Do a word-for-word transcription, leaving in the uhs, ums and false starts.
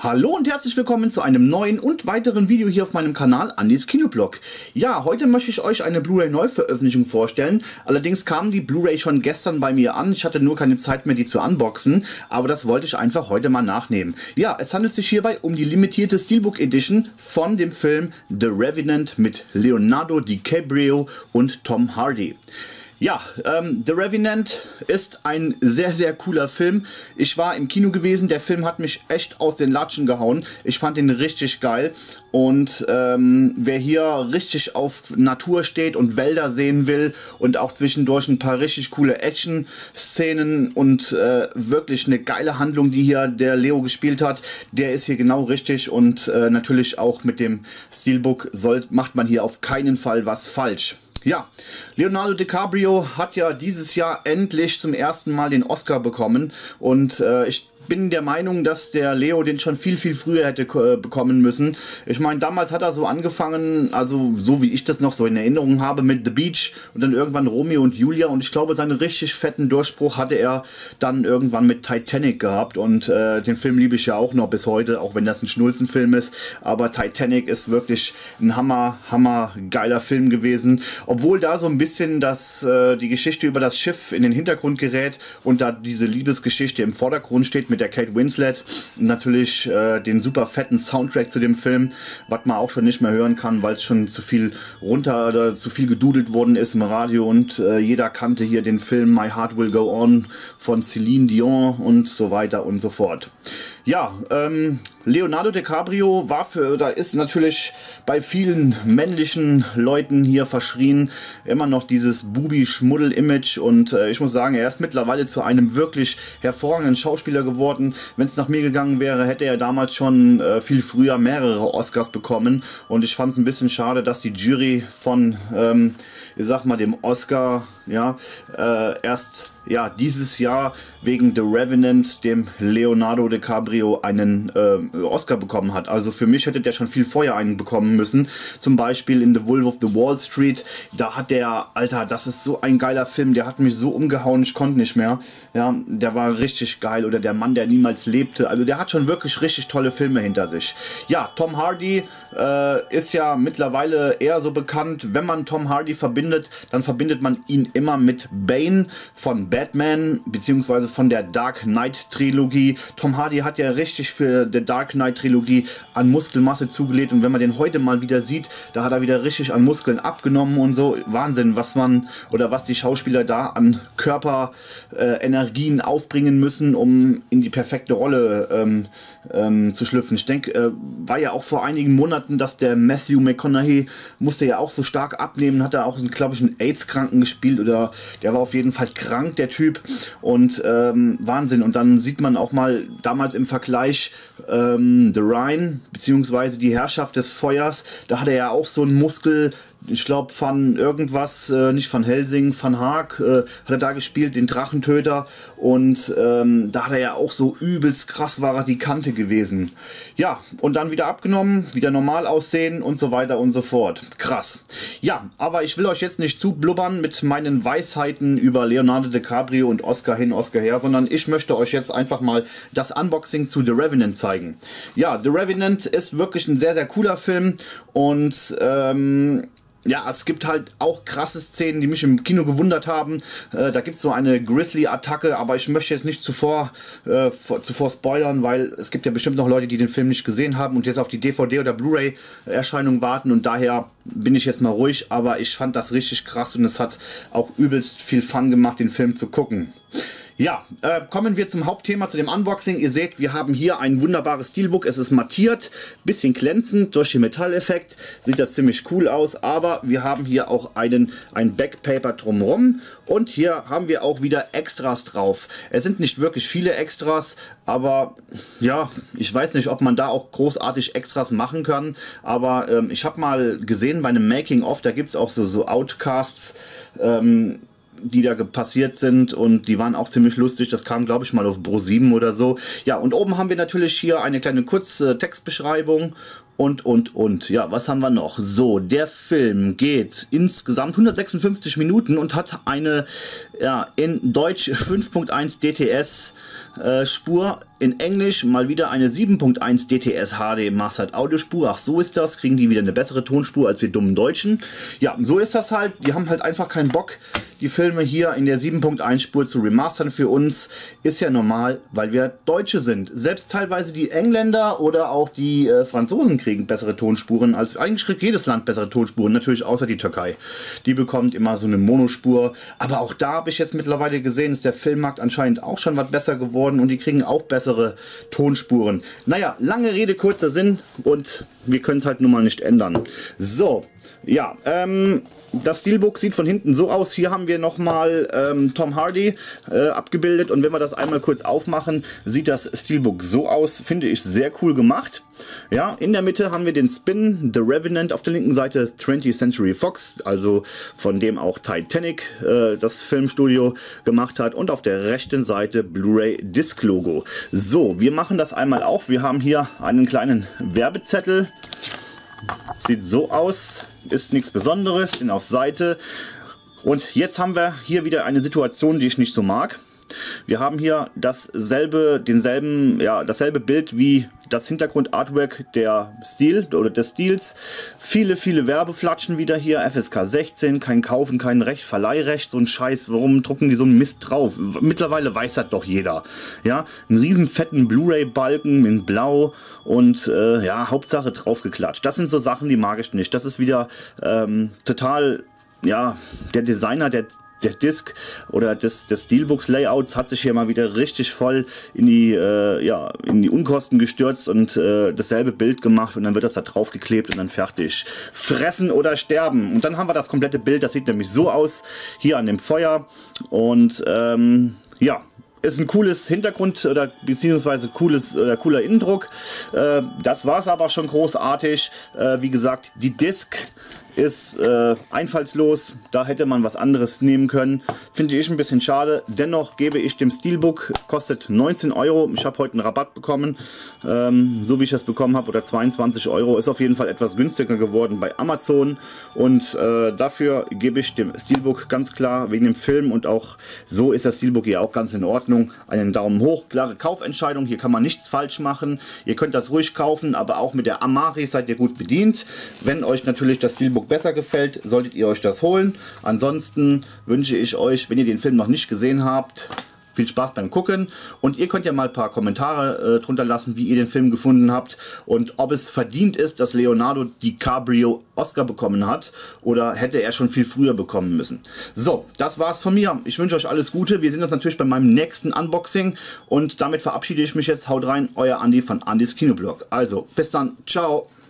Hallo und herzlich willkommen zu einem neuen und weiteren Video hier auf meinem Kanal Andys Kinoblog. Ja, heute möchte ich euch eine Blu-ray Neuveröffentlichung vorstellen. Allerdings kam die Blu-ray schon gestern bei mir an. Ich hatte nur keine Zeit mehr, die zu unboxen, aber das wollte ich einfach heute mal nachnehmen. Ja, es handelt sich hierbei um die limitierte Steelbook Edition von dem Film The Revenant mit Leonardo DiCaprio und Tom Hardy. Ja, ähm, The Revenant ist ein sehr, sehr cooler Film. Ich war im Kino gewesen, der Film hat mich echt aus den Latschen gehauen. Ich fand ihn richtig geil und ähm, wer hier richtig auf Natur steht und Wälder sehen will und auch zwischendurch ein paar richtig coole Action-Szenen und äh, wirklich eine geile Handlung, die hier der Leo gespielt hat, der ist hier genau richtig und äh, natürlich auch mit dem Steelbook soll, macht man hier auf keinen Fall was falsch. Ja, Leonardo DiCaprio hat ja dieses Jahr endlich zum ersten Mal den Oscar bekommen und äh, ich bin der Meinung, dass der Leo den schon viel, viel früher hätte äh, bekommen müssen. Ich meine, damals hat er so angefangen, also so wie ich das noch so in Erinnerung habe, mit The Beach und dann irgendwann Romeo und Julia und ich glaube, seinen richtig fetten Durchbruch hatte er dann irgendwann mit Titanic gehabt und äh, den Film liebe ich ja auch noch bis heute, auch wenn das ein Schnulzenfilm ist, aber Titanic ist wirklich ein hammer, hammer geiler Film gewesen, obwohl da so ein bisschen das, äh, die Geschichte über das Schiff in den Hintergrund gerät und da diese Liebesgeschichte im Vordergrund steht mit der Kate Winslet, natürlich äh, den super fetten Soundtrack zu dem Film, was man auch schon nicht mehr hören kann, weil es schon zu viel runter oder zu viel gedudelt worden ist im Radio und äh, jeder kannte hier den Film My Heart Will Go On von Celine Dion und so weiter und so fort. Ja, ähm, Leonardo DiCaprio war für, da ist natürlich bei vielen männlichen Leuten hier verschrien, immer noch dieses Bubi-Schmuddel-Image und äh, ich muss sagen, er ist mittlerweile zu einem wirklich hervorragenden Schauspieler geworden. Wenn es nach mir gegangen wäre, hätte er damals schon äh, viel früher mehrere Oscars bekommen und ich fand es ein bisschen schade, dass die Jury von, ähm, ich sag mal, dem Oscar, ja, äh, erst ja, dieses Jahr wegen The Revenant dem Leonardo DiCaprio einen äh, Oscar bekommen hat. Also für mich hätte der schon viel vorher einen bekommen müssen. Zum Beispiel in The Wolf of the Wall Street. Da hat der, Alter, das ist so ein geiler Film. Der hat mich so umgehauen, ich konnte nicht mehr. Ja, der war richtig geil. Oder Der Mann, der niemals lebte. Also der hat schon wirklich richtig tolle Filme hinter sich. Ja, Tom Hardy äh, ist ja mittlerweile eher so bekannt. Wenn man Tom Hardy verbindet, dann verbindet man ihn immer mit Bane von Batman beziehungsweise von der Dark Knight Trilogie. Tom Hardy hat ja richtig für die Dark Knight Trilogie an Muskelmasse zugelegt und wenn man den heute mal wieder sieht, da hat er wieder richtig an Muskeln abgenommen und so. Wahnsinn, was man oder was die Schauspieler da an Körperenergien äh, aufbringen müssen, um in die perfekte Rolle ähm, ähm, zu schlüpfen. Ich denke, äh, war ja auch vor einigen Monaten, dass der Matthew McConaughey musste ja auch so stark abnehmen, hat er auch, glaube ich, einen AIDS-Kranken gespielt oder der war auf jeden Fall krank, der Typ und ähm, Wahnsinn. Und dann sieht man auch mal damals im Vergleich ähm, The Rhine beziehungsweise die Herrschaft des Feuers, da hat er ja auch so einen Muskel, ich glaube von irgendwas, äh, nicht von Helsing, von Haag, äh, hat er da gespielt, den Drachentöter und ähm, da hat er ja auch so übelst krass, war er die Kante gewesen. Ja, und dann wieder abgenommen, wieder normal aussehen und so weiter und so fort. Krass. Ja, aber ich will euch jetzt nicht zu blubbern mit meinen Weisheiten über Leonardo DiCaprio und Oscar hin, Oscar her, sondern ich möchte euch jetzt einfach mal das Unboxing zu The Revenant zeigen. Ja, The Revenant ist wirklich ein sehr, sehr cooler Film und ähm, ja, es gibt halt auch krasse Szenen, die mich im Kino gewundert haben. Äh, da gibt es so eine Grizzly-Attacke, aber ich möchte jetzt nicht zuvor, äh, vor, zuvor spoilern, weil es gibt ja bestimmt noch Leute, die den Film nicht gesehen haben und jetzt auf die D V D- oder Blu-ray-Erscheinung warten und daher bin ich jetzt mal ruhig, aber ich fand das richtig krass und es hat auch übelst viel Fun gemacht, den Film zu gucken. Ja, äh, kommen wir zum Hauptthema, zu dem Unboxing. Ihr seht, wir haben hier ein wunderbares Steelbook. Es ist mattiert, bisschen glänzend durch den Metalleffekt. Sieht das ziemlich cool aus, aber wir haben hier auch einen, ein Backpaper drumherum. Und hier haben wir auch wieder Extras drauf. Es sind nicht wirklich viele Extras, aber ja, ich weiß nicht, ob man da auch großartig Extras machen kann. Aber ähm, ich habe mal gesehen bei einem Making-of, da gibt es auch so, so Outcasts, ähm, die da passiert sind und die waren auch ziemlich lustig. Das kam, glaube ich, mal auf Pro sieben oder so. Ja, und oben haben wir natürlich hier eine kleine kurze Textbeschreibung und, und, und. Ja, was haben wir noch? So, der Film geht insgesamt hundertsechsundfünfzig Minuten und hat eine, ja, in Deutsch fünf Punkt eins D T S äh, Spur in Englisch, mal wieder eine sieben Punkt eins D T S H D Mastered Audiospur. Ach, so ist das. Kriegen die wieder eine bessere Tonspur als wir dummen Deutschen. Ja, so ist das halt. Die haben halt einfach keinen Bock, die Filme hier in der sieben Punkt eins Spur zu remastern für uns. Ist ja normal, weil wir Deutsche sind. Selbst teilweise die Engländer oder auch die äh, Franzosen kriegen bessere Tonspuren. Als eigentlich kriegt jedes Land bessere Tonspuren. Natürlich außer die Türkei. Die bekommt immer so eine Monospur. Aber auch da habe ich jetzt mittlerweile gesehen, ist der Filmmarkt anscheinend auch schon was besser geworden. Und die kriegen auch bessere Tonspuren. Naja, lange Rede, kurzer Sinn. Und wir können es halt nun mal nicht ändern. So, ja, ähm... das Steelbook sieht von hinten so aus. Hier haben wir nochmal ähm, Tom Hardy äh, abgebildet und wenn wir das einmal kurz aufmachen, sieht das Steelbook so aus. Finde ich sehr cool gemacht. Ja, in der Mitte haben wir den Spin, The Revenant, auf der linken Seite twentieth Century Fox, also von dem auch Titanic äh, das Filmstudio gemacht hat, und auf der rechten Seite Blu-ray Disc Logo. So, wir machen das einmal auf. Wir haben hier einen kleinen Werbezettel. Sieht so aus, ist nichts Besonderes, den auf Seite. Und jetzt haben wir hier wieder eine Situation, die ich nicht so mag. Wir haben hier dasselbe, denselben, ja, dasselbe Bild wie das Hintergrund-Artwork der Steel oder des Steels. Viele, viele Werbeflatschen wieder hier. F S K sechzehn, kein Kaufen, kein Recht, Verleihrecht, so ein Scheiß. Warum drucken die so einen Mist drauf? Mittlerweile weiß das doch jeder. Ja, einen riesen fetten Blu-ray-Balken in Blau und äh, ja, Hauptsache draufgeklatscht. Das sind so Sachen, die mag ich nicht. Das ist wieder ähm, total, ja, der Designer, der Der Disc oder des, des Steelbooks Layouts hat sich hier mal wieder richtig voll in die, äh, ja, in die Unkosten gestürzt und äh, dasselbe Bild gemacht und dann wird das da drauf geklebt und dann fertig. Fressen oder sterben. Und dann haben wir das komplette Bild, das sieht nämlich so aus, hier an dem Feuer und ähm, ja. Ist ein cooles Hintergrund oder beziehungsweise cooles oder cooler Innendruck. Äh, das war es aber schon großartig. Äh, wie gesagt, die Disc ist äh, einfallslos, da hätte man was anderes nehmen können. Finde ich ein bisschen schade. Dennoch gebe ich dem Steelbook, kostet neunzehn Euro. Ich habe heute einen Rabatt bekommen, ähm, so wie ich das bekommen habe, oder zweiundzwanzig Euro. Ist auf jeden Fall etwas günstiger geworden bei Amazon. Und äh, dafür gebe ich dem Steelbook ganz klar wegen dem Film, und auch so ist das Steelbook hier auch ganz in Ordnung, einen Daumen hoch. Klare Kaufentscheidung, hier kann man nichts falsch machen. Ihr könnt das ruhig kaufen, aber auch mit der Amari seid ihr gut bedient. Wenn euch natürlich das Steelbook besser gefällt, solltet ihr euch das holen. Ansonsten wünsche ich euch, wenn ihr den Film noch nicht gesehen habt, viel Spaß beim Gucken, und ihr könnt ja mal ein paar Kommentare äh, drunter lassen, wie ihr den Film gefunden habt und ob es verdient ist, dass Leonardo DiCaprio Oscar bekommen hat oder hätte er schon viel früher bekommen müssen. So, das war's von mir. Ich wünsche euch alles Gute. Wir sehen uns natürlich bei meinem nächsten Unboxing und damit verabschiede ich mich jetzt. Haut rein, euer Andi von Andys Kinoblog. Also, bis dann. Ciao.